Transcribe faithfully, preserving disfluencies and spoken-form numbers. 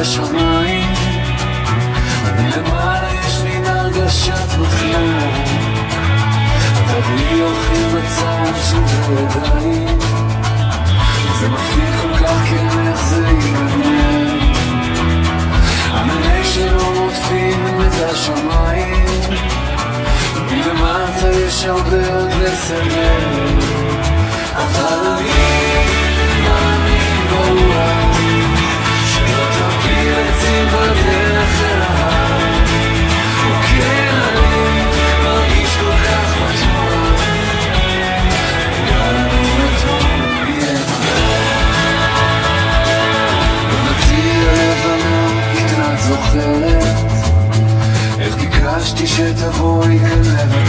השמיים, ולמעלה יש לי הרגשת מחלום, תביא אוכל בצד של הידיים, זה מפחיד כל כך כן איך זה ייגמר. ענני שלא מוטפים את השמיים, ולמטה יש הרבה עוד לסדר, אבל אני מאמין ברוח שלא תפיל עצים בדרך אל ההר. וכן אני מרגיש כל כך בטוח, היה לנו אתמול יהיה בבתי הלבנה. אם את זוכרת איך ביקשתי שתבואי כאן לבד,